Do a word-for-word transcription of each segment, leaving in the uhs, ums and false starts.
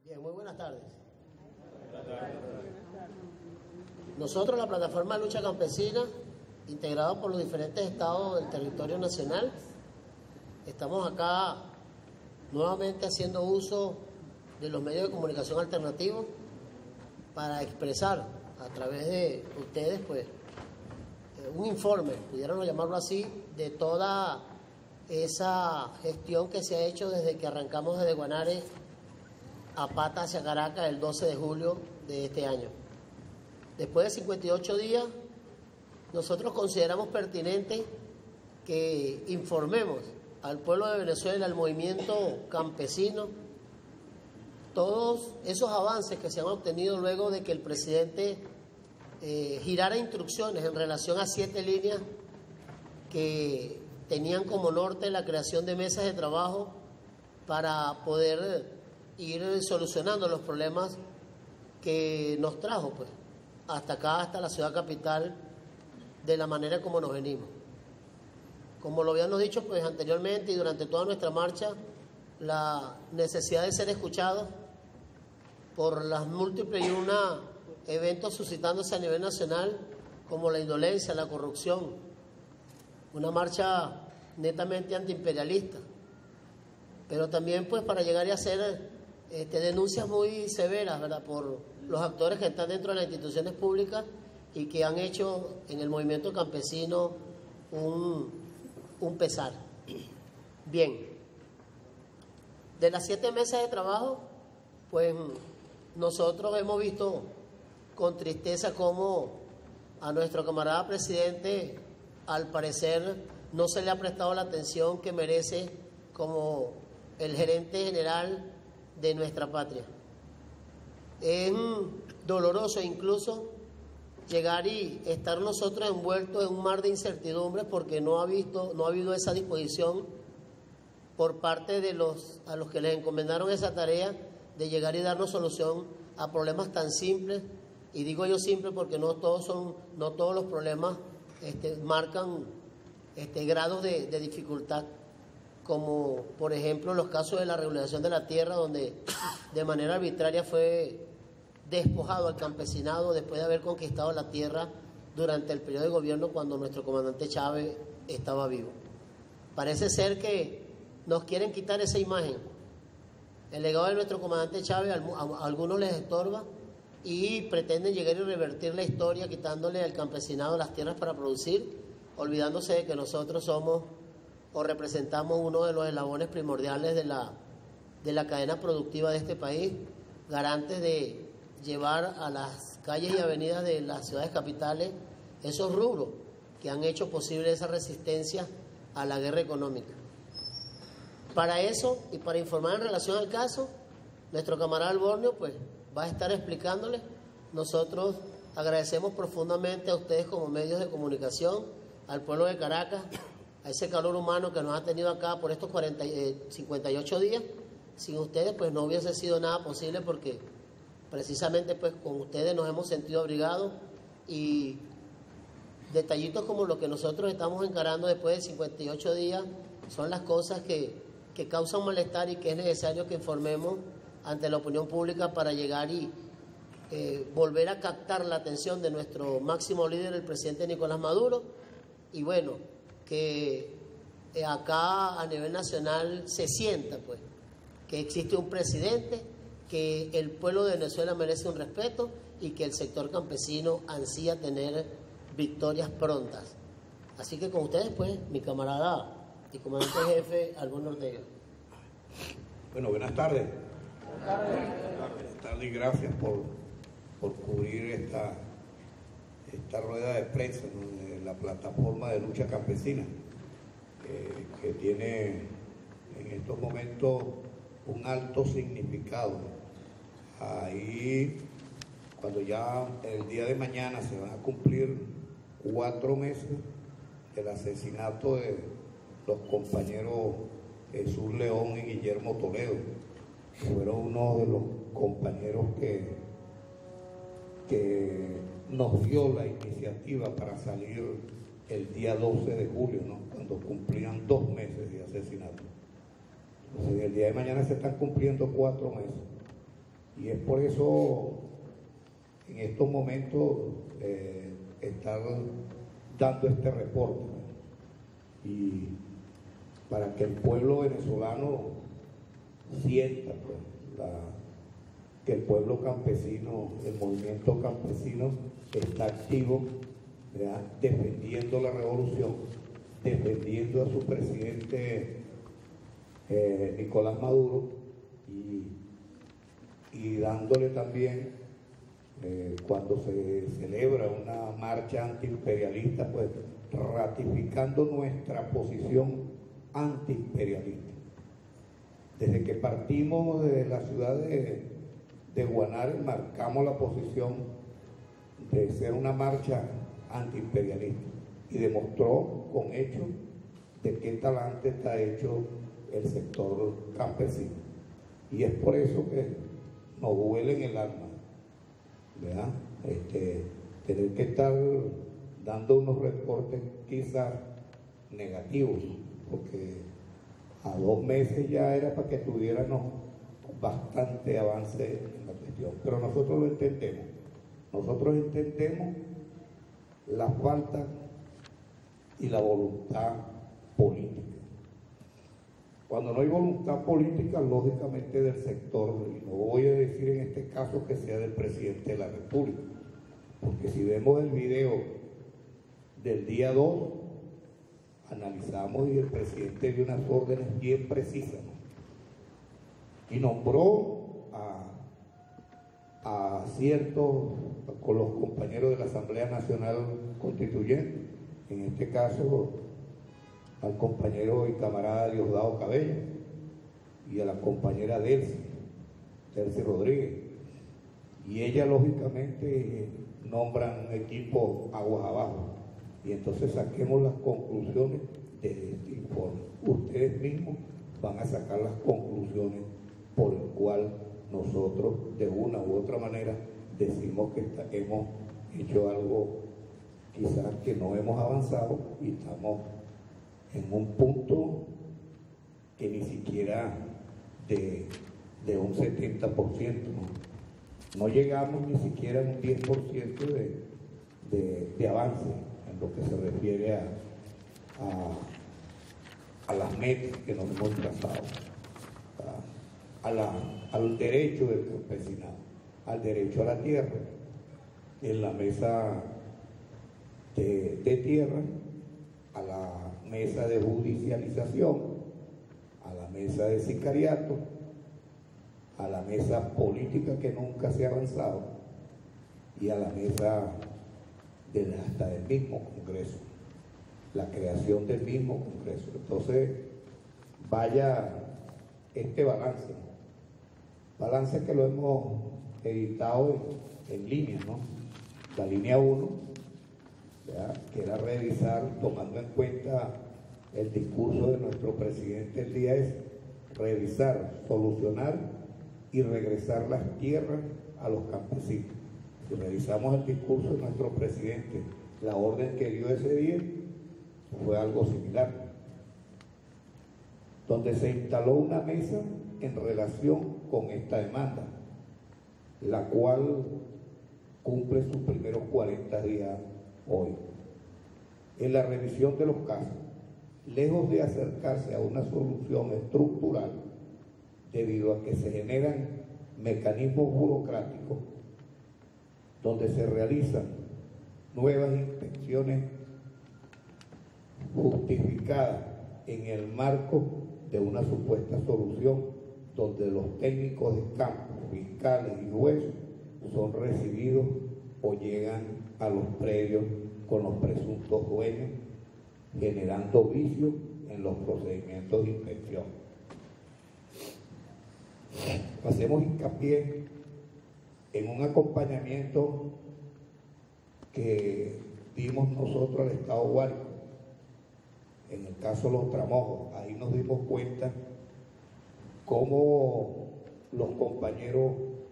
Bien, muy buenas tardes. Nosotros, la Plataforma de Lucha Campesina, integrada por los diferentes estados del territorio nacional, estamos acá nuevamente haciendo uso de los medios de comunicación alternativos para expresar a través de ustedes, pues, un informe, pudiéramos llamarlo así, de toda esa gestión que se ha hecho desde que arrancamos desde Guanare a pata hacia Caracas el doce de julio de este año. Después de cincuenta y ocho días, nosotros consideramos pertinente que informemos al pueblo de Venezuela, al movimiento campesino, todos esos avances que se han obtenido luego de que el presidente eh, girara instrucciones en relación a siete líneas que tenían como norte la creación de mesas de trabajo para poder ir solucionando los problemas que nos trajo pues hasta acá, hasta la ciudad capital, de la manera como nos venimos. Como lo habíamos dicho pues anteriormente y durante toda nuestra marcha, la necesidad de ser escuchados por las múltiples y una eventos suscitándose a nivel nacional, como la indolencia, la corrupción, una marcha netamente antiimperialista, pero también pues para llegar y hacer este, denuncias muy severas, ¿verdad?, por los actores que están dentro de las instituciones públicas y que han hecho en el movimiento campesino un, un pesar. Bien, de las siete mesas de trabajo, pues nosotros hemos visto con tristeza cómo a nuestro camarada presidente, al parecer, no se le ha prestado la atención que merece como el gerente general de nuestra patria. Es doloroso incluso llegar y estar nosotros envueltos en un mar de incertidumbres porque no ha visto, no ha habido esa disposición por parte de los a los que les encomendaron esa tarea de llegar y darnos solución a problemas tan simples. Y digo yo simple porque no todos son, no todos los problemas este, marcan este, grados de, de dificultad, como por ejemplo los casos de la regulación de la tierra, donde de manera arbitraria fue despojado al campesinado después de haber conquistado la tierra durante el periodo de gobierno cuando nuestro comandante Chávez estaba vivo. Parece ser que nos quieren quitar esa imagen. El legado de nuestro comandante Chávez a algunos les estorba y pretenden llegar y revertir la historia quitándole al campesinado las tierras para producir, olvidándose de que nosotros somos o representamos uno de los eslabones primordiales de la, de la cadena productiva de este país, garantes de llevar a las calles y avenidas de las ciudades capitales esos rubros que han hecho posible esa resistencia a la guerra económica. Para eso y para informar en relación al caso, nuestro camarada Albornoz pues va a estar explicándole. Nosotros agradecemos profundamente a ustedes como medios de comunicación, al pueblo de Caracas, a ese calor humano que nos ha tenido acá por estos cuarenta, eh, cincuenta y ocho días. Sin ustedes pues no hubiese sido nada posible porque precisamente pues con ustedes nos hemos sentido abrigados, y detallitos como lo que nosotros estamos encarando después de cincuenta y ocho días son las cosas que, que causan malestar y que es necesario que informemos ante la opinión pública para llegar y eh, volver a captar la atención de nuestro máximo líder, el presidente Nicolás Maduro, y bueno, que eh, acá a nivel nacional se sienta pues que existe un presidente, que el pueblo de Venezuela merece un respeto y que el sector campesino ansía tener victorias prontas. Así que con ustedes pues mi camarada y comandante jefe Albornoz Ortega. Bueno, buenas tardes. Buenas tardes y gracias por, por cubrir esta, esta rueda de prensa, ¿no?, de la plataforma de lucha campesina, eh, que tiene en estos momentos un alto significado. Ahí, cuando ya el día de mañana se van a cumplir cuatro meses del asesinato de los compañeros Jesús León y Guillermo Toledo, fueron uno de los compañeros que, que nos dio la iniciativa para salir el día doce de julio, ¿no?, cuando cumplían dos meses de asesinato. Entonces, el día de mañana se están cumpliendo cuatro meses. Y es por eso, en estos momentos, eh, estar dando este reporte, ¿no? Y para que el pueblo venezolano sienta, pues, la, que el pueblo campesino, el movimiento campesino está activo, ¿verdad?, defendiendo la revolución, defendiendo a su presidente eh, Nicolás Maduro y, y dándole también, eh, cuando se celebra una marcha antiimperialista, pues ratificando nuestra posición antiimperialista. Desde que partimos de la ciudad de, de Guanare, marcamos la posición de ser una marcha antiimperialista y demostró con hechos de qué talante está hecho el sector campesino. Y es por eso que nos duele en el alma, ¿verdad? Este, tener que estar dando unos reportes quizás negativos, porque a dos meses ya era para que tuviéramos bastante avance en la cuestión. Pero nosotros lo entendemos. Nosotros entendemos la falta y la voluntad política. Cuando no hay voluntad política, lógicamente del sector, y no voy a decir en este caso que sea del presidente de la República, porque si vemos el video del día dos, analizamos y el presidente dio unas órdenes bien precisas, ¿no? Y nombró a, a ciertos, con los compañeros de la Asamblea Nacional Constituyente, en este caso al compañero y camarada Diosdado Cabello y a la compañera Delcy, Delcy Rodríguez, y ella lógicamente nombran equipo aguas abajo. Y entonces saquemos las conclusiones de este informe. Ustedes mismos van a sacar las conclusiones por el cual nosotros de una u otra manera decimos que está, hemos hecho algo quizás que no hemos avanzado y estamos en un punto que ni siquiera de, de un setenta por ciento, ¿no? No llegamos ni siquiera a un diez por ciento de, de, de avance en lo que se refiere a, a, a las metas que nos hemos trazado, a, a la, al derecho del campesinado, al derecho a la tierra. En la mesa de, de tierra, a la mesa de judicialización, a la mesa de sicariato, a la mesa política que nunca se ha avanzado y a la mesa del, hasta del mismo Congreso, la creación del mismo Congreso. Entonces, vaya este balance, balance que lo hemos editado en, en línea, ¿no? La línea uno, que era revisar, tomando en cuenta el discurso de nuestro presidente el día es revisar, solucionar y regresar las tierras a los campesinos. Si revisamos el discurso de nuestro presidente, la orden que dio ese día fue algo similar, donde se instaló una mesa en relación con esta demanda, la cual cumple sus primeros cuarenta días hoy. En la revisión de los casos, lejos de acercarse a una solución estructural, debido a que se generan mecanismos burocráticos donde se realizan nuevas inspecciones justificadas en el marco de una supuesta solución donde los técnicos de campo, fiscales y jueces son recibidos o llegan a los predios con los presuntos dueños, generando vicios en los procedimientos de inspección. Hacemos hincapié en un acompañamiento que dimos nosotros al Estado Guárico. En el caso de los Tramojos, ahí nos dimos cuenta cómo los compañeros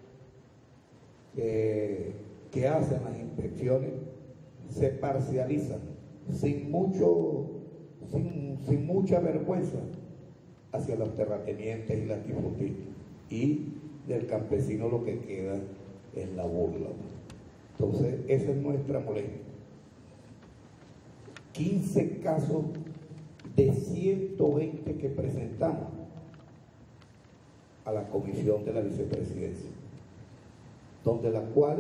eh, que hacen las inspecciones se parcializan sin mucho, sin, sin mucha vergüenza hacia los terratenientes y latifundistas, y del campesino lo que queda es la burla. Entonces, esa es nuestra molestia. quince casos de ciento veinte que presentamos a la comisión de la vicepresidencia, donde la cual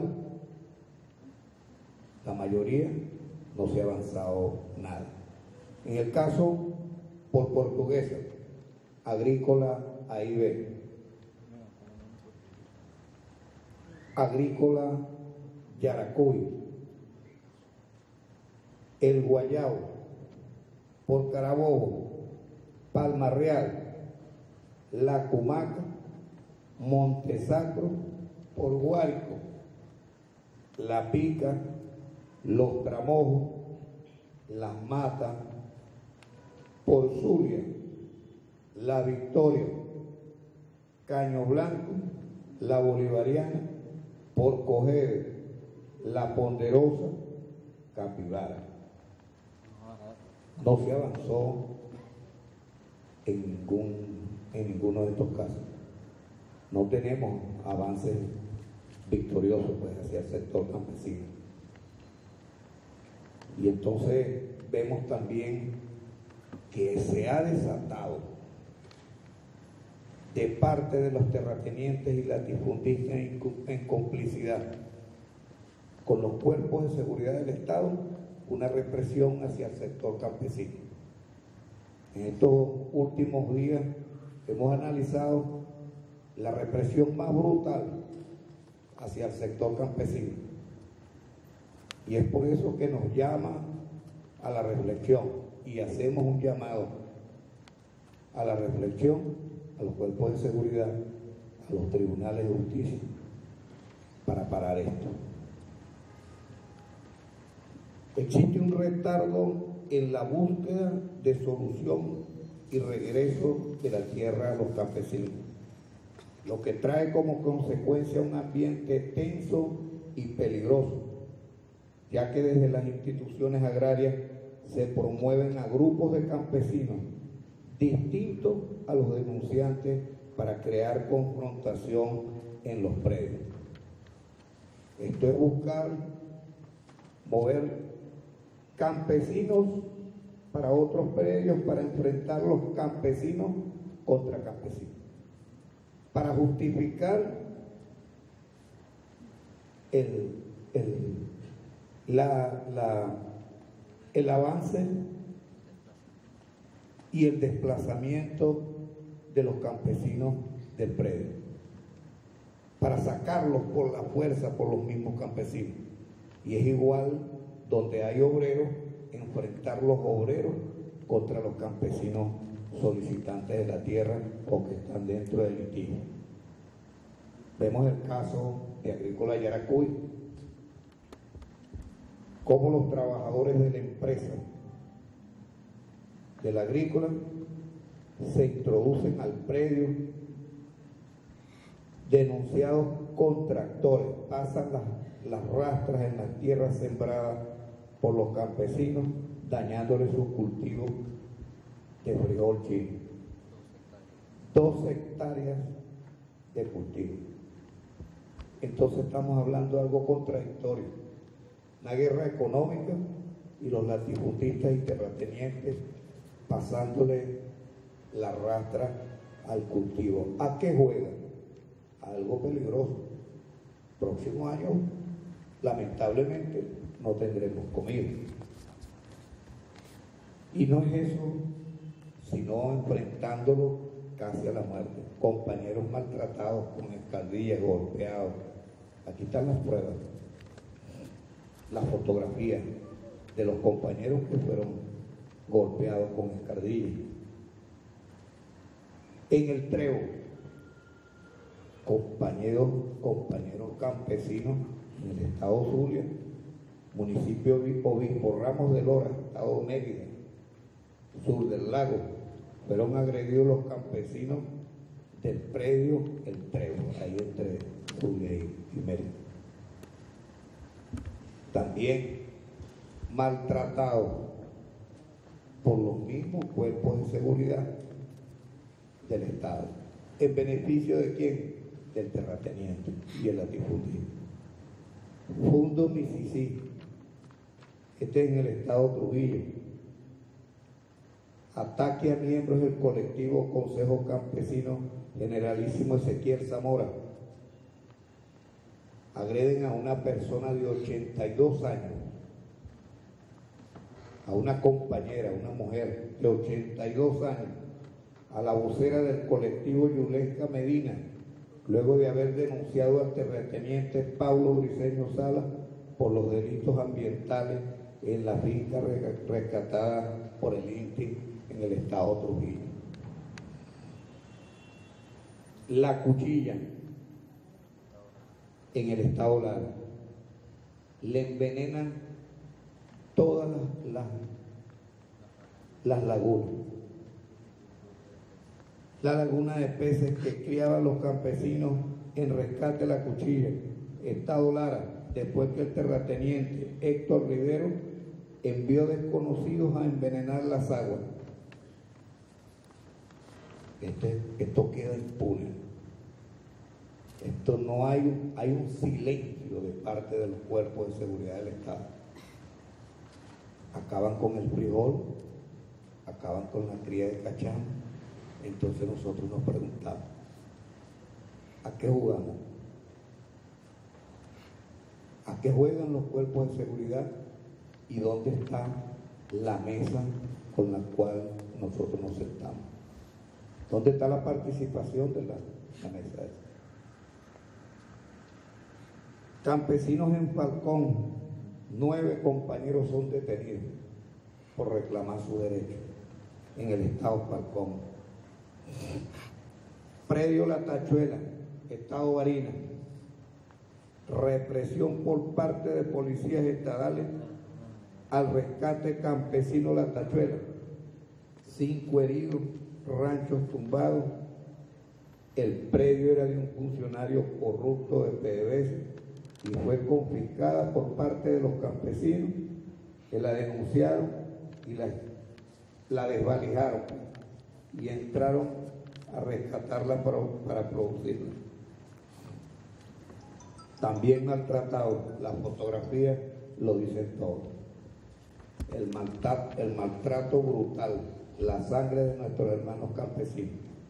la mayoría no se ha avanzado nada. En el caso por Portuguesa, Agrícola A I B, Agrícola Yaracuy, El Guayao, por Carabobo, Palma Real, La Cumaca, Montesacro, por Guárico, La Pica, Los Tramojos, Las Matas, por Zulia, La Victoria, Caño Blanco, La Bolivariana, por Cogede, La Ponderosa, Capibara. No se avanzó en, ningún, en ninguno de estos casos. No tenemos avances victoriosos pues, hacia el sector campesino. Y entonces vemos también que se ha desatado de parte de los terratenientes y latifundistas en, en complicidad con los cuerpos de seguridad del Estado una represión hacia el sector campesino. En estos últimos días hemos analizado la represión más brutal hacia el sector campesino. Y es por eso que nos llama a la reflexión y hacemos un llamado a la reflexión a los cuerpos de seguridad, a los tribunales de justicia, para parar esto. Existe un retardo en la búsqueda de solución y regreso de la tierra a los campesinos, lo que trae como consecuencia un ambiente tenso y peligroso, ya que desde las instituciones agrarias se promueven a grupos de campesinos distintos a los denunciantes para crear confrontación en los predios. Esto es buscar mover campesinos para otros predios, para enfrentar los campesinos contra campesinos, para justificar el, el, la, la, el avance y el desplazamiento de los campesinos del predio, para sacarlos por la fuerza por los mismos campesinos. Y es igual donde hay obreros, enfrentar los obreros contra los campesinos solicitantes de la tierra o que están dentro del litigio. Vemos el caso de Agrícola Yaracuy, cómo los trabajadores de la empresa del agrícola se introducen al predio, denunciados contractores, pasan las, las rastras en las tierras sembradas por los campesinos, dañándoles sus cultivos de frijol chino. Dos hectáreas de cultivo. Entonces estamos hablando de algo contradictorio. Una guerra económica y los latifundistas y terratenientes pasándole la rastra al cultivo. ¿A qué juegan? A algo peligroso. Próximo año, lamentablemente, no tendremos comida. Y no es eso, sino enfrentándolo casi a la muerte. Compañeros maltratados con escaldillas, golpeados. Aquí están las pruebas, las fotografías de los compañeros que fueron golpeados con escardillas. En el Trébol, compañeros, compañeros campesinos en el estado Zulia, municipio Obispo Ramos de Lora, estado Mérida, sur del lago, fueron agredidos los campesinos del predio El Trébol, ahí entre Zulia y, y Mérida. También maltratados por los mismos cuerpos de seguridad del Estado. ¿En beneficio de quién? del terrateniente y el latifundio. Fundo Mississippi, este es en el estado Trujillo. Ataque a miembros del colectivo Consejo Campesino Generalísimo Ezequiel Zamora. Agreden a una persona de ochenta y dos años, a una compañera, una mujer de ochenta y dos años, a la vocera del colectivo Yulesca Medina, luego de haber denunciado al terrateniente Pablo Briceño Sala por los delitos ambientales en la finca rescatada por el I N T I en el estado Trujillo. La Cuchilla, en el estado Lara, le envenenan todas las, las, las lagunas. La laguna de peces que criaban los campesinos en Rescate La Cuchilla, estado Lara, después que el terrateniente Héctor Rivero envió desconocidos a envenenar las aguas. Este, esto queda impune. Esto no hay un, hay un silencio de parte de los cuerpos de seguridad del Estado. Acaban con el frijol, acaban con la cría de cachán. Entonces nosotros nos preguntamos, ¿a qué jugamos? ¿A qué juegan los cuerpos de seguridad? ¿Y dónde está la mesa con la cual nosotros nos sentamos? ¿Dónde está la participación de la, la mesa esa? Campesinos en Falcón, nueve compañeros son detenidos por reclamar su derecho en el estado Falcón. Predio La Tachuela, estado Barinas, represión por parte de policías estadales al rescate campesino La Tachuela, cinco heridos, ranchos tumbados. El predio era de un funcionario corrupto de P D V S y fue confiscada por parte de los campesinos que la denunciaron y la, la desvalijaron y entraron a rescatarla para, para producirla. También maltratados, las fotografías lo dicen todo. El maltrato, el maltrato brutal, la sangre de nuestros hermanos campesinos.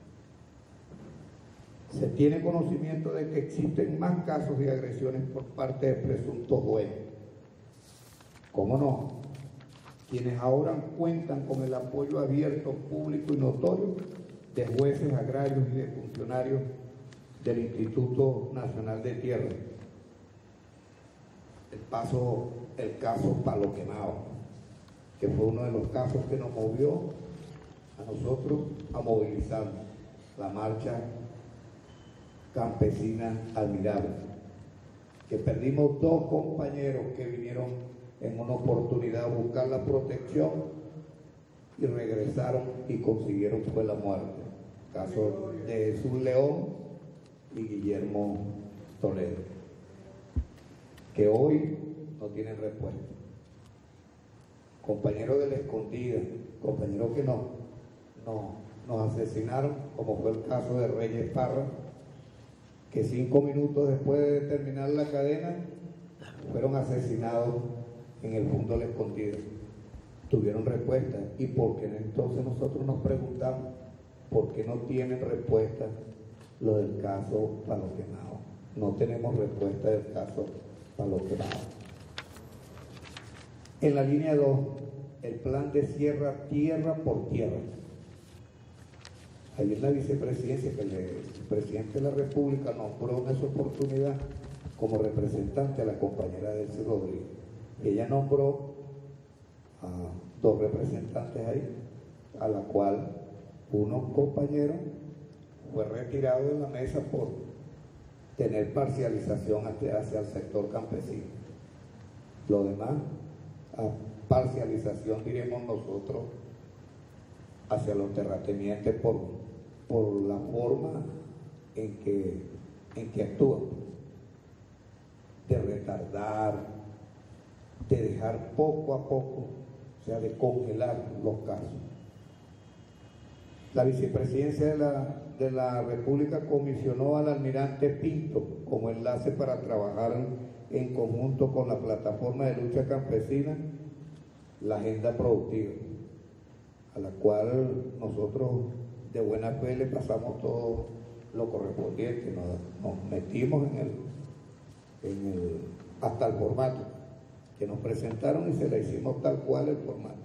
Se tiene conocimiento de que existen más casos de agresiones por parte de presuntos dueños. ¿Cómo no? Quienes ahora cuentan con el apoyo abierto, público y notorio de jueces agrarios y de funcionarios del Instituto Nacional de Tierra. El, paso, el caso Palo Quemado, que fue uno de los casos que nos movió a nosotros a movilizarnos, la marcha campesina admirable, que perdimos dos compañeros que vinieron en una oportunidad a buscar la protección y regresaron y consiguieron fue la muerte. Caso de Jesús León y Guillermo Toledo, que hoy no tienen respuesta. Compañeros de la escondida, compañeros que no, no, nos asesinaron, como fue el caso de Reyes Parra, que cinco minutos después de terminar la cadena fueron asesinados en el fondo de la escondida. Tuvieron respuesta. ¿Y por qué entonces nosotros nos preguntamos por qué no tienen respuesta lo del caso Palo Quemado? No tenemos respuesta del caso Palo Quemado. En la línea dos, el plan de Sierra tierra por tierra. Hay una vicepresidencia que el presidente de la República nombró en esa oportunidad como representante a la compañera Delcy Rodríguez. Ella nombró a dos representantes ahí, a la cual uno compañero fue retirado de la mesa por tener parcialización hacia, hacia el sector campesino. Lo demás, a parcialización diremos nosotros hacia los terratenientes por, por la forma en que, en que actúan, de retardar, de dejar poco a poco, o sea, de congelar los casos. La vicepresidencia de la, de la República comisionó al almirante Pinto como enlace para trabajar en conjunto con la plataforma de lucha campesina, la agenda productiva, a la cual nosotros de buena fe le pasamos todo lo correspondiente, nos, nos metimos en el, en el, hasta el formato que nos presentaron y se la hicimos tal cual el formato.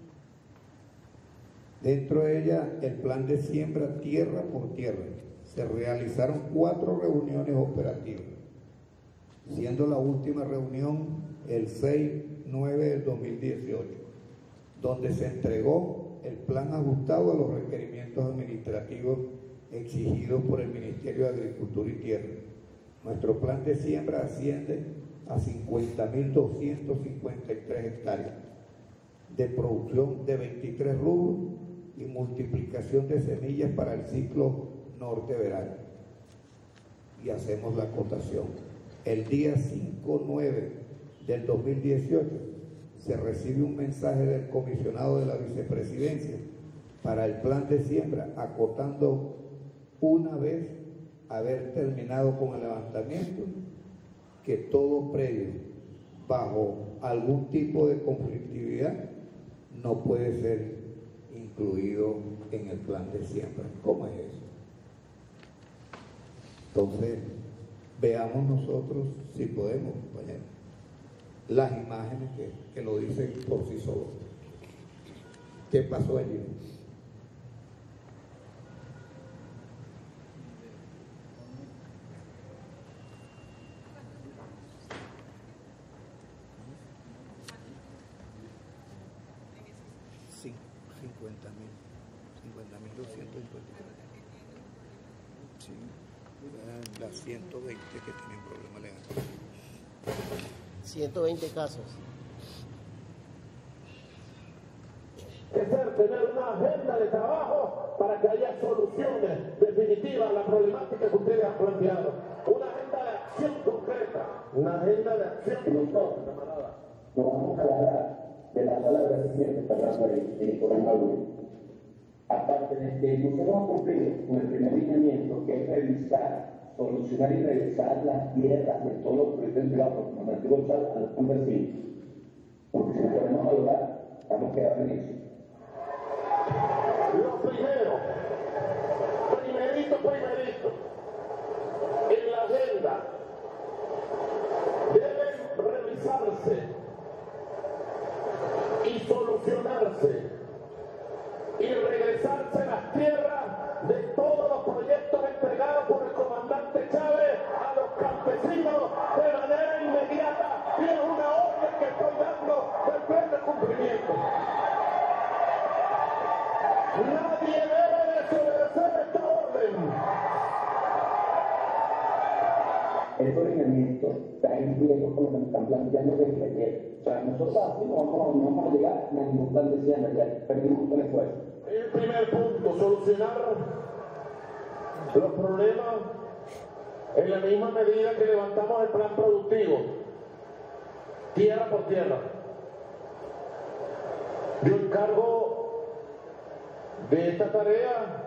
Dentro de ella, el plan de siembra tierra por tierra. Se realizaron cuatro reuniones operativas, siendo la última reunión el seis nueve del dos mil dieciocho, donde se entregó el plan ajustado a los requerimientos administrativos exigidos por el Ministerio de Agricultura y Tierra. Nuestro plan de siembra asciende a cincuenta mil doscientas cincuenta y tres hectáreas de producción de veintitrés rubros y multiplicación de semillas para el ciclo norte-verano. Y hacemos la acotación. El día cinco nueve del dos mil dieciocho se recibe un mensaje del comisionado de la vicepresidencia para el plan de siembra, acotando una vez haber terminado con el levantamiento, que todo predio bajo algún tipo de conflictividad no puede ser incluido en el plan de siembra. ¿Cómo es eso? Entonces, veamos nosotros si podemos, compañeros, las imágenes que, que lo dicen por sí solos. ¿Qué pasó allí? cincuenta mil, cincuenta mil doscientos cincuenta y tres. Sí, las ciento veinte que tienen problema legal. ciento veinte casos. Es ser tener una agenda de trabajo para que haya soluciones definitivas a la problemática que ustedes han planteado. Una agenda de acción concreta, una agenda de acción concreta, camarada. Nos vamos a hablar de las palabras que siempre está hablando el Nicolás Maduro. Aparte de que nosotros hemos cumplido con el primer lineamiento, que es revisar, solucionar y revisar las tierras de todos los proyectos entregados por el comandante González a los campesinos. Porque si nos podemos valorar, estamos quedando en eso. Lo primero, primerito, primerito, en la agenda deben revisarse y solucionarse y regresarse las tierras de todos los proyectos entregados por el comandante Chávez a los campesinos de manera inmediata, y es una orden que estoy dando de pleno cumplimiento. Nadie debe desobedecer esta orden. Estos lineamientos traen riesgos con lo que nos están planteando desde ayer. O sea, nosotros así no vamos, no vamos a llegar a ningún plan de siembra, ya perdimos con esfuerzo. El primer punto, solucionar los problemas en la misma medida que levantamos el plan productivo, tierra por tierra. Yo encargo de esta tarea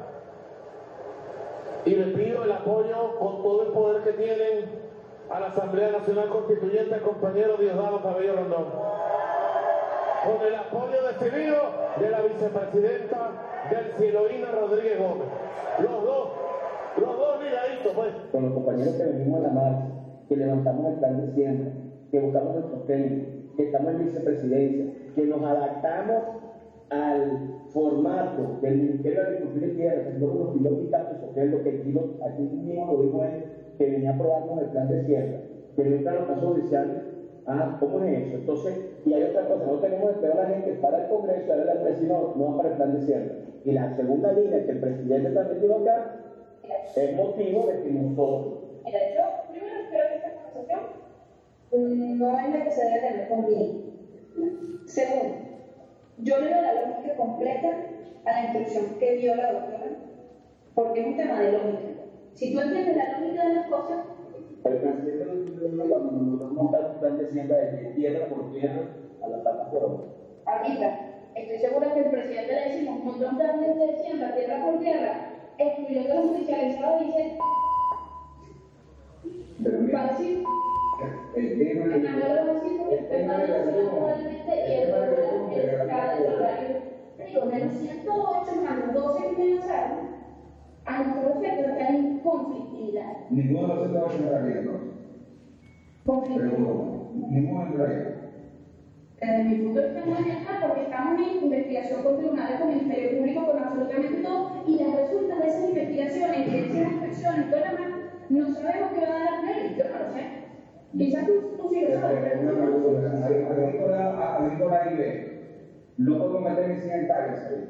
y le pido el apoyo con todo el poder que tienen a la Asamblea Nacional Constituyente, al compañero Diosdado Cabello Rondón, con el apoyo decidido de la vicepresidenta Delciloína Rodríguez Gómez. Los dos, los dos miraditos, pues. Con los compañeros que venimos a la marcha, que levantamos el plan de siembra, que buscamos nuestros técnicos, que estamos en vicepresidencia, que nos adaptamos al formato del Ministerio de Agricultura y Tierra, que son los pilotos y campos, que es lo que aquí, lo, aquí mismo lo dijo él, que venía a aprobarnos el plan de siembra, que no están los casos judiciales. Ah, ¿cómo es eso? Entonces, y hay otra cosa, no tenemos que esperar a la gente para el Congreso, ahora el presidente no va para el plan de siembra. Y la segunda línea que el presidente también dijo acá, es motivo de que nosotros... Mira, yo primero espero que esta conversación no es la que se debe tener conmigo. Segundo, yo leo la lógica completa a la instrucción que dio la doctora, porque es un tema de lógica. Si tú entiendes la lógica de las cosas... El presidente no montar un plan de siembra de tierra por tierra a la plataforma. Aquí está. Estoy segura que el presidente le decimos un montón de veces de siembra, tierra por tierra, excluyendo los judicializados, dice, para decir, El tema en la nueva decir, el tema de la probablemente y el cada horario. Digo, de los ciento ocho más los doce que me lanzaron, a nosotros efectos están en conflictividad. ninguno de los ciento ocho entra aquí, ¿no? Conflictividad. Ninguno entra aquí. Desde mi punto de vista no es nada porque estamos en investigación con tribunales, con Ministerio Público, con absolutamente todo, y las resultas de esas investigaciones, de esas inspecciones, todo lo demás, no sabemos qué va a dar Nelly, yo no lo sé. Quizás tú, tú sí lo sabes. Agrícola I B, no podemos meter ni cien hectáreas ahí.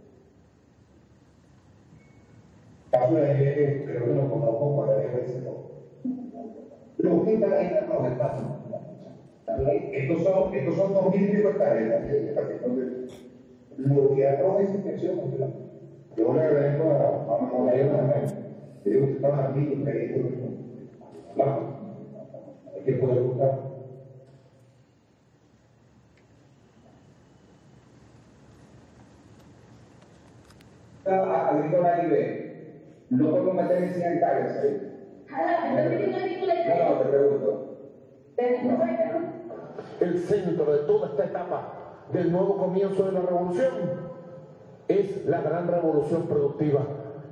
Caso de que creo que lo conozco por la veces. Lo que está ahí en los espacios. Estos son, estos son dos mil hectáreas. Lo que ha traído esa inspección, yo le agradezco a Mamá también. Yo digo que estaban aquí y que claro, hay que poder buscar. Agrícola I B, no podemos meter ni cien hectáreas ahí. Ah, entonces no es ninguna idea. No, no, te pregunto. El centro de toda esta etapa del nuevo comienzo de la revolución es la gran revolución productiva.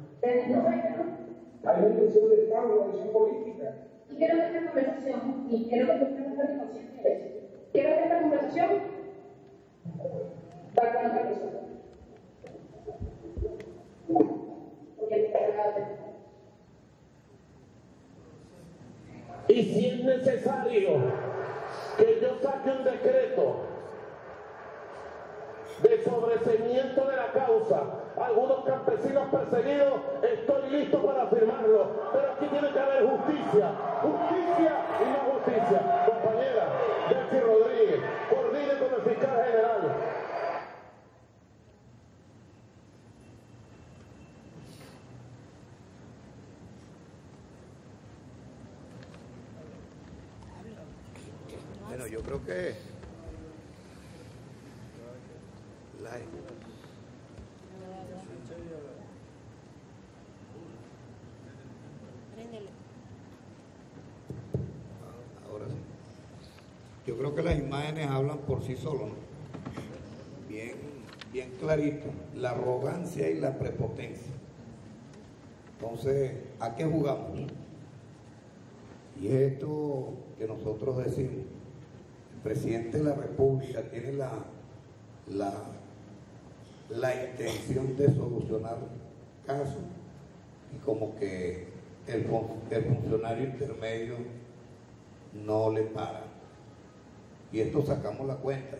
Hay una intención de Estado, una intención política. Y quiero que esta conversación, y quiero que tú estés consciente de eso, quiero que esta conversación va con otra persona. Porque me está grabando. Y si es necesario que yo saque un decreto de sobreseimiento de la causa a algunos campesinos perseguidos, estoy listo para firmarlo. Pero aquí tiene que haber justicia, justicia y más justicia. Compañera Delcy Rodríguez, coordine con el fiscal general. Bueno, yo creo que la, ahora sí. Yo creo que las imágenes hablan por sí solas, ¿no? Bien, bien clarito, la arrogancia y la prepotencia. Entonces, ¿a qué jugamos? Y es esto que nosotros decimos. El presidente de la República tiene la, la, la intención de solucionar casos y como que el, el funcionario intermedio no le para. Y esto sacamos la cuenta.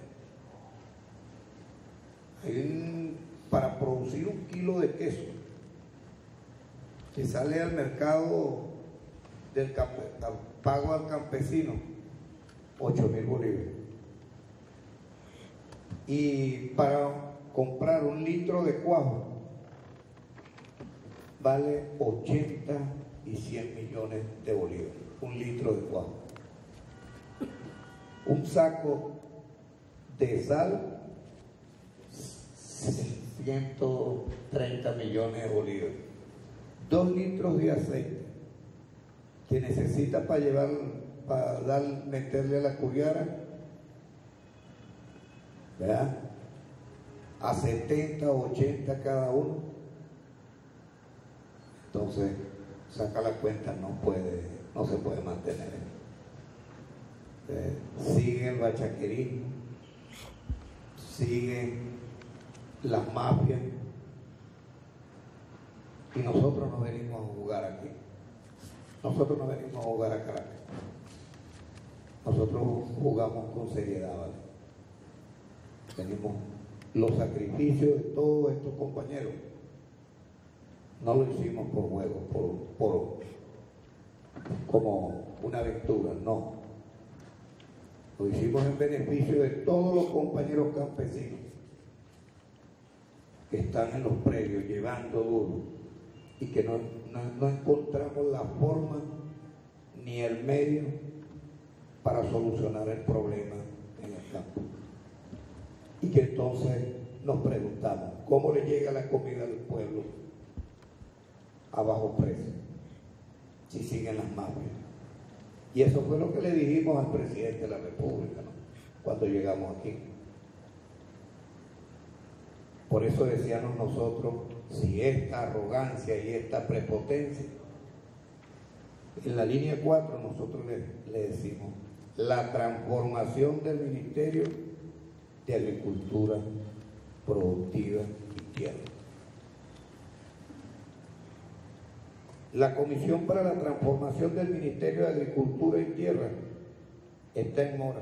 Hay, para producir un kilo de queso que sale al mercado del campo, pago al campesino ocho mil bolívares, y para comprar un litro de cuajo vale ochenta y cien millones de bolívares, un litro de cuajo. Un saco de sal, ciento treinta millones de bolívares. Dos litros de aceite que necesita para llevar, para dar, meterle a la cubiara, ¿verdad? A setenta o ochenta cada uno. Entonces, saca la cuenta, no puede, no se puede mantener. Eh, sigue el bachaquerismo, sigue las mafias, y nosotros no venimos a jugar aquí. Nosotros no venimos a jugar a Caracas. Nosotros jugamos con seriedad, ¿vale? Tenemos los sacrificios de todos estos compañeros. No lo hicimos por juego, por, por como una aventura, no. Lo hicimos en beneficio de todos los compañeros campesinos que están en los predios llevando duro y que no, no, no encontramos la forma ni el medio para solucionar el problema en el campo. Y que entonces nos preguntamos, ¿cómo le llega la comida al pueblo a bajo precio si siguen las mafias? Y eso fue lo que le dijimos al presidente de la República, ¿no?, cuando llegamos aquí. Por eso decíamos nosotros, si esta arrogancia y esta prepotencia, en la línea cuatro nosotros le, le decimos, la transformación del Ministerio de Agricultura Productiva y Tierra. La Comisión para la Transformación del Ministerio de Agricultura y Tierra está en mora.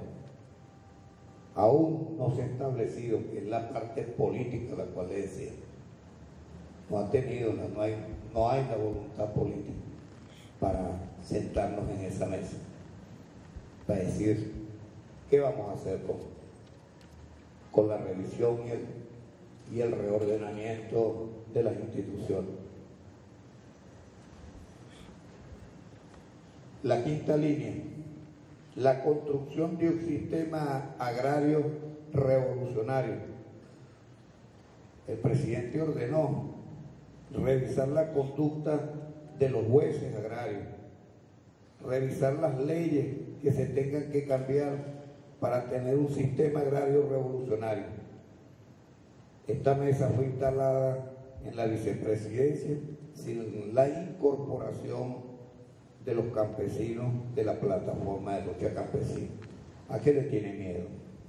Aún no se ha establecido, que es la parte política a la cual le decía. No ha tenido, no hay, no hay la voluntad política para sentarnos en esa mesa, para decir qué vamos a hacer con, con la revisión y el, y el reordenamiento de las instituciones. La quinta línea, la construcción de un sistema agrario revolucionario. El presidente ordenó revisar la conducta de los jueces agrarios, revisar las leyes que se tengan que cambiar para tener un sistema agrario revolucionario. Esta mesa fue instalada en la vicepresidencia sin la incorporación de los campesinos de la plataforma de lucha campesina. ¿A qué le tiene miedo?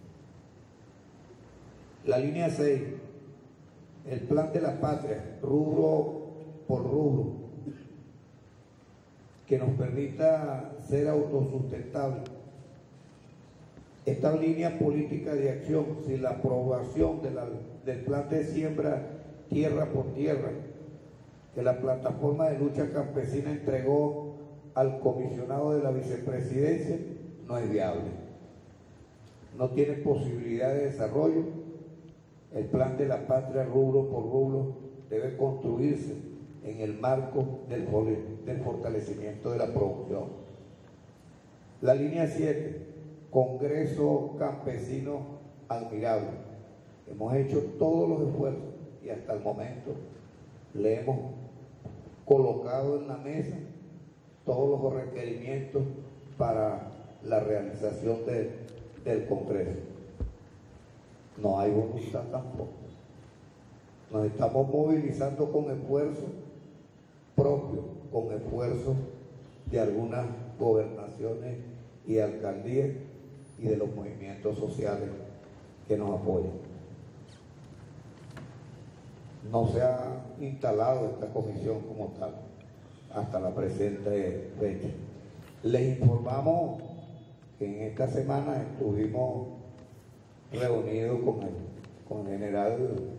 La línea seis, el plan de la patria, rubro por rubro, que nos permita ser autosustentables. Esta línea política de acción, sin la aprobación de la, del plan de siembra tierra por tierra, que la plataforma de lucha campesina entregó al comisionado de la vicepresidencia, no es viable. No tiene posibilidad de desarrollo. El plan de la patria rubro por rubro debe construirse en el marco del, del fortalecimiento de la producción. La línea siete, Congreso Campesino Admirable. Hemos hecho todos los esfuerzos y hasta el momento le hemos colocado en la mesa todos los requerimientos para la realización de, del Congreso. No hay voluntad tampoco. Nos estamos movilizando con esfuerzo propio, con esfuerzo de algunas gobernaciones y alcaldías y de los movimientos sociales que nos apoyan. No se ha instalado esta comisión como tal hasta la presente fecha. Les informamos que en esta semana estuvimos reunidos con el, con el general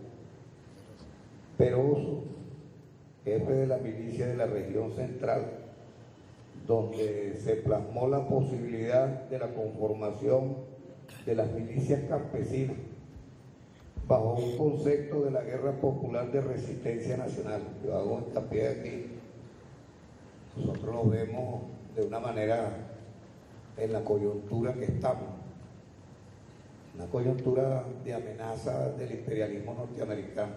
Peroso, jefe de la milicia de la región central, donde se plasmó la posibilidad de la conformación de las milicias campesinas bajo un concepto de la Guerra Popular de Resistencia Nacional. Yo hago hincapié aquí. Nosotros lo vemos de una manera en la coyuntura que estamos, una coyuntura de amenaza del imperialismo norteamericano.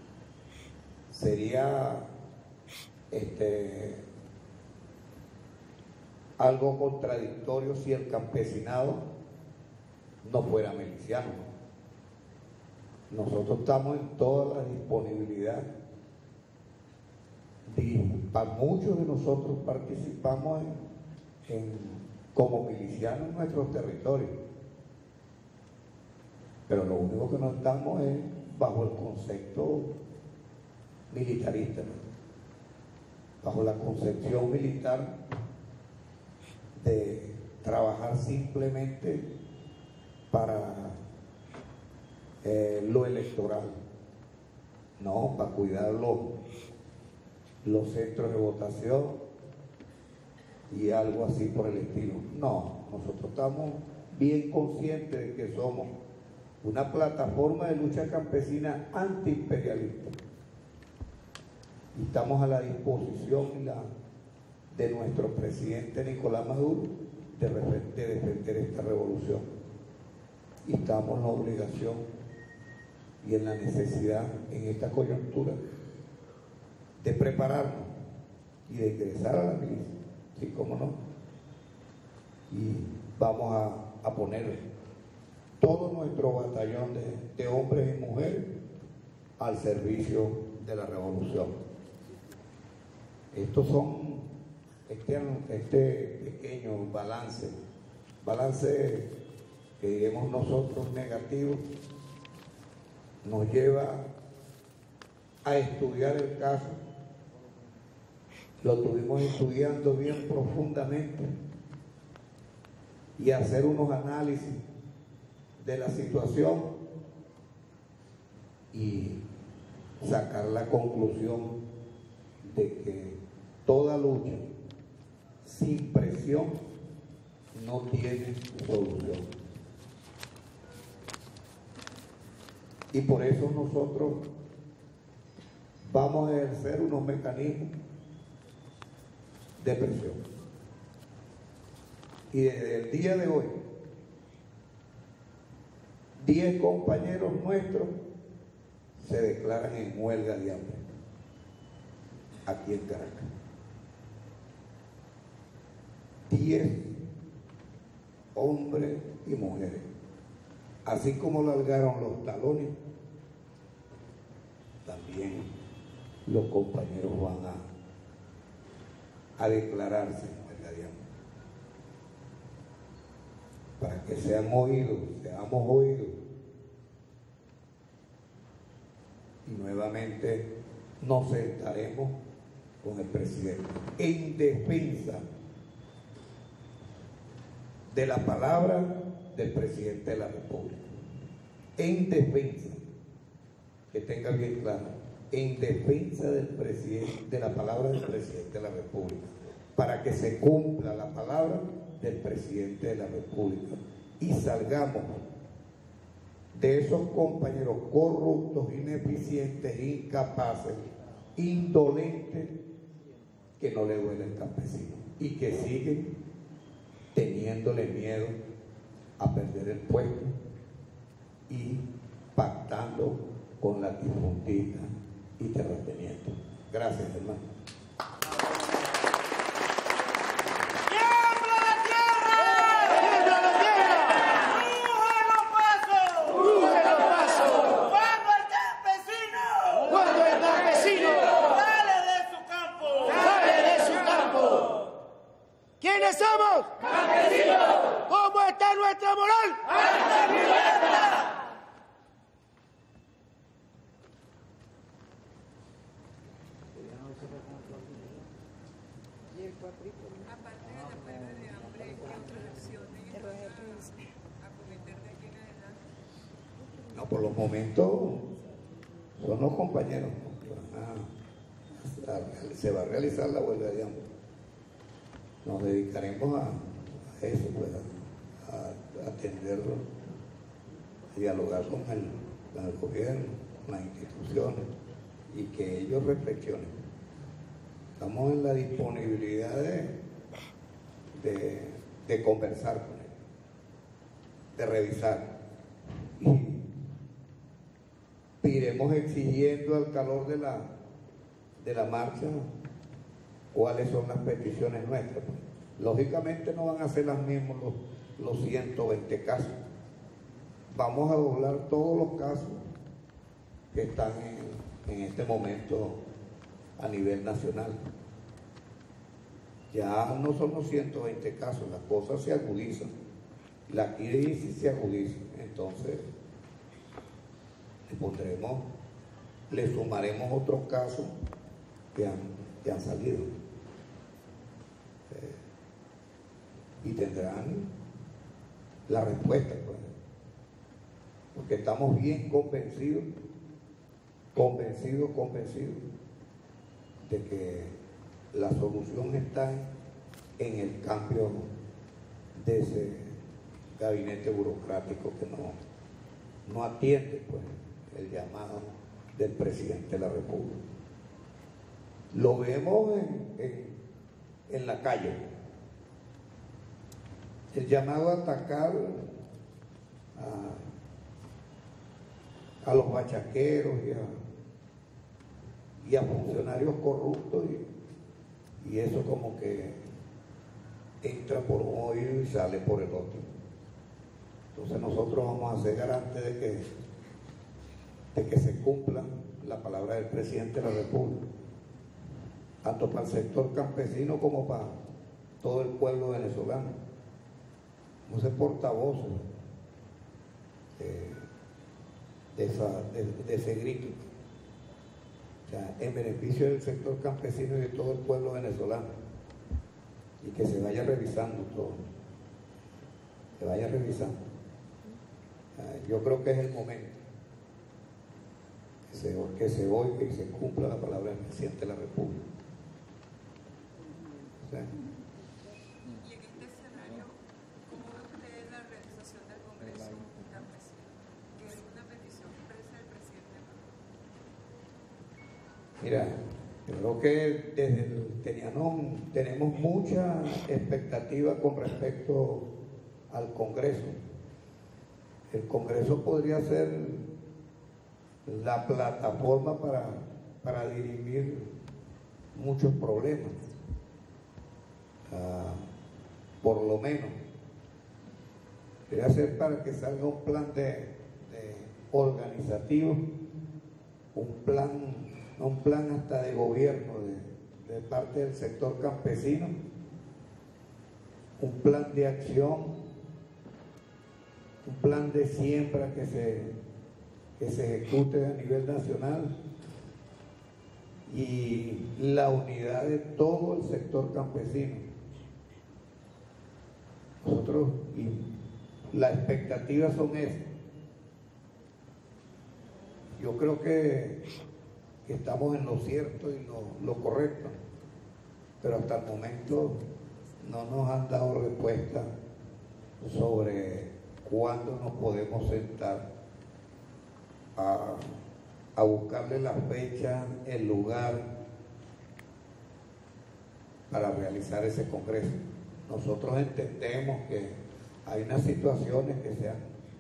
Sería este, algo contradictorio si el campesinado no fuera miliciano. Nosotros estamos en toda la disponibilidad. Y para muchos de nosotros participamos en, en, como milicianos en nuestros territorios. Pero lo único que no estamos es bajo el concepto militarista, ¿no?, bajo la concepción militar de trabajar simplemente para eh, lo electoral, no, para cuidar los, los centros de votación y algo así por el estilo. No, nosotros estamos bien conscientes de que somos una plataforma de lucha campesina antiimperialista. Y estamos a la disposición la, de nuestro presidente Nicolás Maduro de, de defender esta revolución. Y estamos en la obligación y en la necesidad en esta coyuntura de prepararnos y de ingresar a la milicia, sí, cómo no. Y vamos a, a poner todo nuestro batallón de, de hombres y mujeres al servicio de la revolución. Estos son este, este pequeño balance, balance que diremos nosotros negativo, nos lleva a estudiar el caso. Lo estuvimos estudiando bien profundamente y hacer unos análisis de la situación y sacar la conclusión de que toda lucha sin presión no tiene solución. Y por eso nosotros vamos a ejercer unos mecanismos de presión. Y desde el día de hoy, diez compañeros nuestros se declaran en huelga de hambre aquí en Caracas. Diez hombres y mujeres. Así como largaron los talones, también los compañeros van a, a declararse en huelga de hambre. Para que sean oídos, seamos oídos. Y nuevamente nos sentaremos con el presidente en defensa de la palabra del presidente de la República, en defensa, que tenga bien claro, en defensa del presidente, de la palabra del presidente de la República, para que se cumpla la palabra del presidente de la República y salgamos de esos compañeros corruptos, ineficientes, incapaces, indolentes, que no le duele al campesino y que siguen teniéndole miedo a perder el puesto y pactando con latifundistas y terratenientes. Gracias, hermano. ¿Quiénes somos? ¡Campesinos! ¿Cómo está nuestra moral? ¡Alta y violenta! Aparte de la huelga de hambre, ¿qué otras acciones a cometer de aquí en adelante? No, por los momentos son los compañeros que van a, a, se va a realizar la huelga de hambre. Nos dedicaremos a, a eso, pues, a, a atenderlo, a dialogar con el, con el gobierno, con las instituciones y que ellos reflexionen. Estamos en la disponibilidad de, de, de conversar con ellos, de revisar. Y iremos exigiendo al calor de la, de la marcha cuáles son las peticiones nuestras. Pues, lógicamente no van a ser las mismas los, los ciento veinte casos. Vamos a doblar todos los casos que están en, en este momento a nivel nacional. Ya no son los ciento veinte casos, las cosas se agudizan. La crisis se agudiza. Entonces, le pondremos, le sumaremos otros casos que han, que han salido. Y tendrán la respuesta, pues, porque estamos bien convencidos, convencidos, convencidos de que la solución está en el cambio de ese gabinete burocrático que no, no atiende, pues, el llamado del presidente de la República. Lo vemos en, en, en la calle. El llamado a atacar a, a los bachaqueros y a, y a funcionarios corruptos, y, y eso como que entra por un oído y sale por el otro. Entonces nosotros vamos a ser garantes de que, de que se cumpla la palabra del presidente de la República, tanto para el sector campesino como para todo el pueblo venezolano. Vamos a ser portavoces de, de, esa, de, de ese grito, o sea, en beneficio del sector campesino y de todo el pueblo venezolano, y que se vaya revisando todo, se vaya revisando. Yo creo que es el momento que se, que se oiga y se cumpla la palabra del presidente de la República. O sea, y en este escenario, ¿cómo ve usted la realización del Congreso Campesino? Que es una petición expresa del presidente Maduro. Mira, yo creo que desde el Tenianón tenemos mucha expectativa con respecto al Congreso. El Congreso podría ser la plataforma para, para dirimir muchos problemas. Uh, por lo menos debería ser para que salga un plan de, de organizativo, un plan, un plan hasta de gobierno de, de parte del sector campesino, un plan de acción, un plan de siembra que se, que se ejecute a nivel nacional, y la unidad de todo el sector campesino. Nosotros, y las expectativas son esas. Yo creo que, que estamos en lo cierto y lo, lo correcto, pero hasta el momento no nos han dado respuesta sobre cuándo nos podemos sentar a, a buscarle la fecha, el lugar para realizar ese congreso. Nosotros entendemos que hay unas situaciones que se han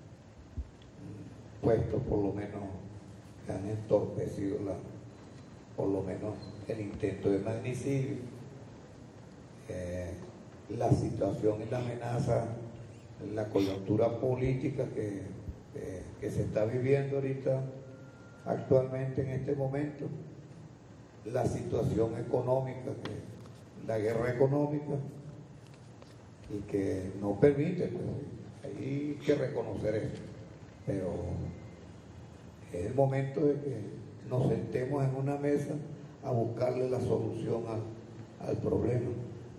puesto, por lo menos, que han entorpecido la, por lo menos el intento de magnicidio, eh, la situación y la amenaza, la coyuntura política que, que, que se está viviendo ahorita, actualmente en este momento, la situación económica, que, la guerra económica, y que no permite, pues, hay que reconocer eso, pero es el momento de que nos sentemos en una mesa a buscarle la solución al, al problema.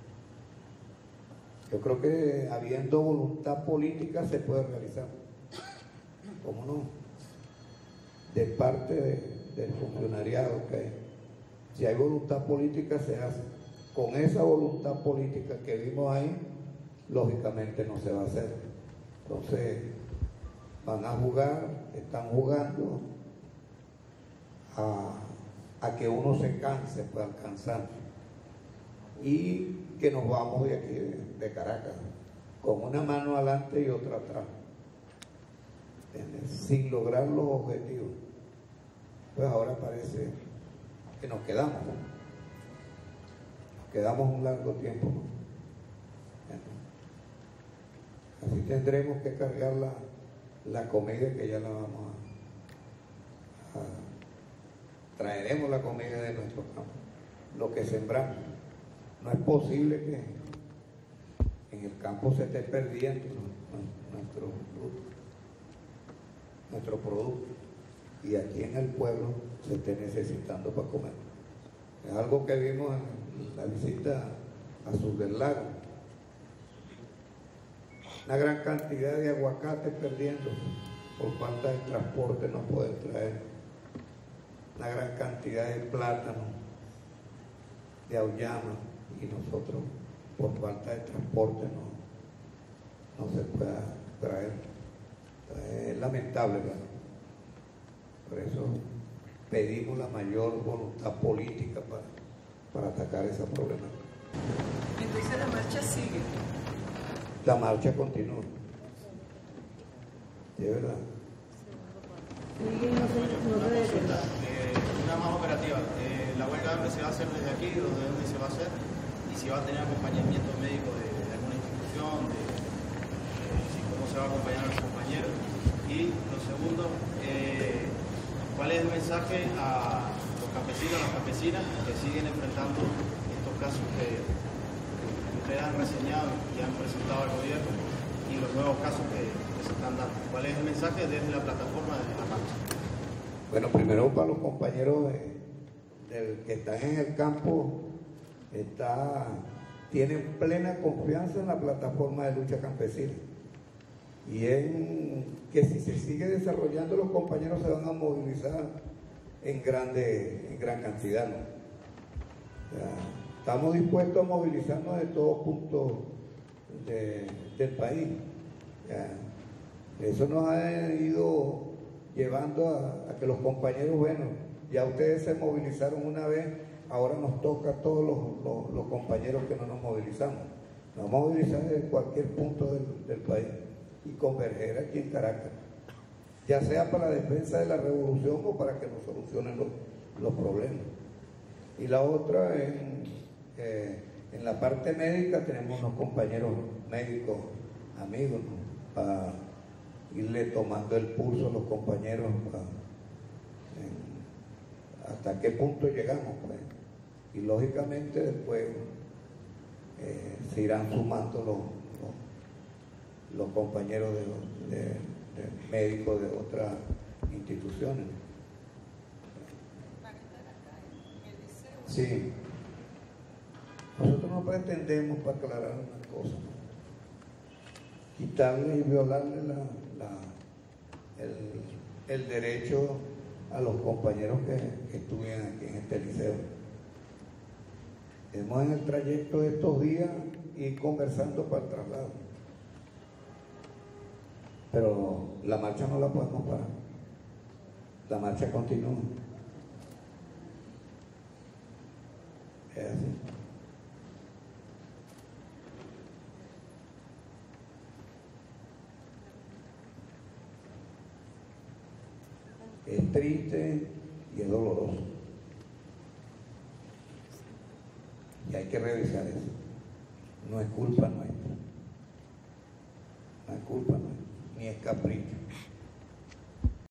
Yo creo que habiendo voluntad política se puede realizar, ¿cómo no? De parte de, del funcionariado, que si hay voluntad política se hace. Con esa voluntad política que vimos ahí, lógicamente no se va a hacer. Entonces van a jugar, están jugando a, a que uno se canse, pues alcanzar, y que nos vamos de aquí de, de Caracas con una mano adelante y otra atrás, ¿entiendes? Sin lograr los objetivos. Pues ahora parece que nos quedamos nos quedamos un largo tiempo, ¿no? Así tendremos que cargar la, la comida, que ya la vamos a, a traeremos la comida de nuestro campo, lo que sembramos. No es posible que en el campo se esté perdiendo nuestro producto, nuestro producto, y aquí en el pueblo se esté necesitando para comer. Es algo que vimos en la visita a Sur del Lago. Una gran cantidad de aguacates perdiendo por falta de transporte, no pueden traer. Una gran cantidad de plátanos, de auyama, y nosotros por falta de transporte no, no se pueda traer. Entonces, es lamentable, ¿verdad? Por eso pedimos la mayor voluntad política para, para atacar esa problemática. Entonces la marcha sigue. La marcha continúa, de verdad. Una consulta, eh, una más operativa. Eh, ¿La huelga de hambre se va a hacer desde aquí o de dónde se va a hacer? Y si va a tener acompañamiento médico de, de alguna institución, de, eh, si cómo se va a acompañar a los compañeros. Y lo segundo, eh, ¿cuál es el mensaje a los campesinos, a las campesinas que siguen enfrentando estos casos que ustedes han reseñado y han presentado al gobierno y los nuevos casos que, que se están dando? ¿Cuál es el mensaje desde la plataforma, desde la marcha? Bueno, primero para los compañeros de, de, que están en el campo, está, tienen plena confianza en la plataforma de lucha campesina. Y en que si se sigue desarrollando, los compañeros se van a movilizar en, grande, en gran cantidad, ¿no? O sea, estamos dispuestos a movilizarnos de todos puntos de, del país. Ya, eso nos ha ido llevando a, a que los compañeros, bueno, ya ustedes se movilizaron una vez, ahora nos toca a todos los, los, los compañeros que no nos movilizamos. Nos movilizamos desde cualquier punto del, del país y converger aquí en Caracas, ya sea para la defensa de la revolución o para que nos solucionen los, los problemas. Y la otra, en, eh, en la parte médica tenemos unos compañeros médicos, amigos, ¿no? Para irle tomando el pulso a los compañeros para, en, hasta qué punto llegamos, pues. Y lógicamente después eh, se irán sumando los, los, los compañeros de, de, de médicos de otras instituciones. Sí. Nosotros no pretendemos, para aclarar una cosa, quitarle y violarle la, la, el, el derecho a los compañeros que, que estuvieran aquí en este liceo. Hemos en el trayecto de estos días ir conversando para el traslado. Pero la marcha no la podemos parar. La marcha continúa. Es así. Es triste y es doloroso. Y hay que revisar eso. No es culpa nuestra. No es culpa nuestra, ni es capricho.